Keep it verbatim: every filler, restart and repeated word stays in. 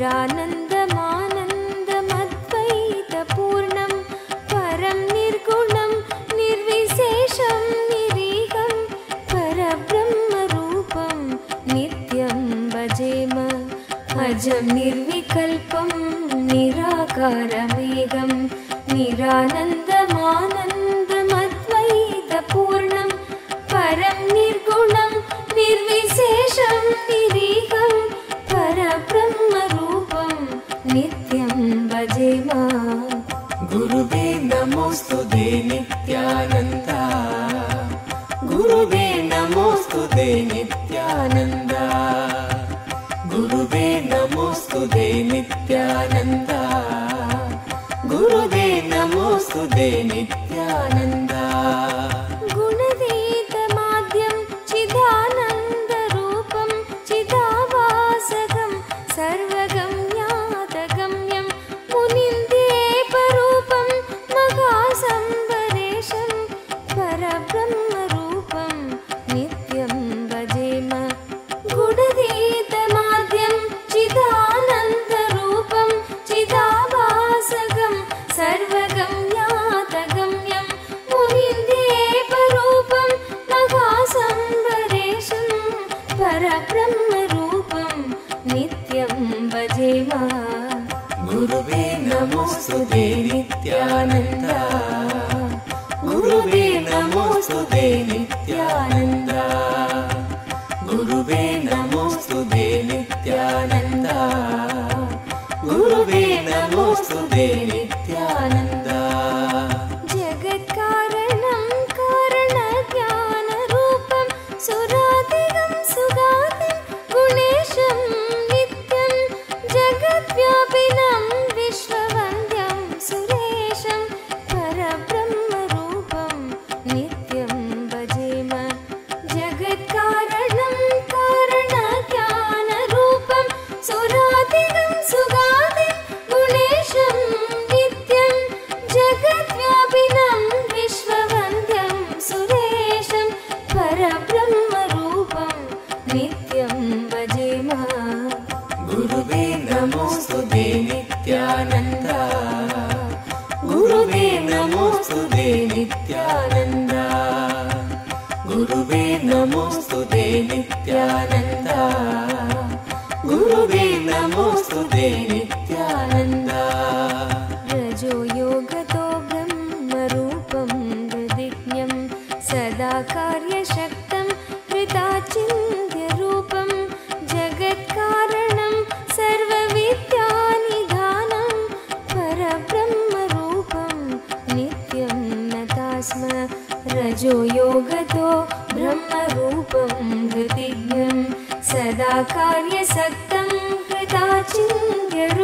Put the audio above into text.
निरानन्दमानन्दमद्वैतपूर्णं परं निर्गुणं निर्विशेषं निरीहं परब्रह्मरूपं नित्यं भजेम अजं निर्विकल्पं निराकारमेघं निरानन्दमानन्दमद्वैतपूर्णं परं निर्गुणं निर्विशेषं निरीहं परब्रह्मरूपं नित्यं भजेम। गुरुवे नमोस्तुते नित्यानन्द, गुरुवे नमोस्तुते नित्यानन्द, गुरुवे नमोस्तुते नित्यानन्द, गुरुवे नमोस्तुते नित्यानन्द। गुणतीतमाद्यं चिदानन्दरूपं चिदाभासकं सर्वगम्यातगम्यं मुनिन्द्येपरूपं महासम्भरेशं परब्रह्मरूपं नित्यं भजेम। गुणतीतमाद्यं चिदानन्दरूपं चिदाभासकं सर्वगम्यातगम्यं मुनिन्द्येपरूपं महासम्भरेशं परब्रह्मरूपं नित्यं भजेम। गुरुवे नमोस्तुते नित्यानन्द, गुरुवे नमोस्तुते नित्यानन्द, गुरुवे नमोस्तुते नित्यानन्द, गुरुवे नमोस्तुते नित्यानन्द। जगत्कारणं कारणज्ञानरूपं सुरादिगं सुगादिं गुणेशं नित्यं जगद्व्यापिनं विश्ववन्द्यं सुरेशं परब्रह्मरूपं नित्यं भजेम। जगत्कारणं कारणज्ञानरूपं सुरादिगं सुगादिं गुणेशं नित्यं जगद्व्यापिनं विश्ववन्द्यं सुरेशं परब्रह्मरूपं नित्यं भजेम। गुरुवे नमोस्तुते नित्यानन्द, गुरुवे नमोस्तुते नित्यानन्द, गुरुवे नमोस्तुते नित्यानन्द, गुरुवे नमोस्तुते नित्यानन्द। रजोयोगतो ब्रह्मरूपं हृदिज्ञं सदा कार्यशक्तं कृताचिन्त्यरूपं जगत्कारणं सर्वविद्यानिधानं परब्रह्मरूपं नित्यं नतास्म। रजोयोगतो ब्रह्मरूपं हृदिज्ञं सदा कार्यसक्तं कृताचिन्त्यरूपं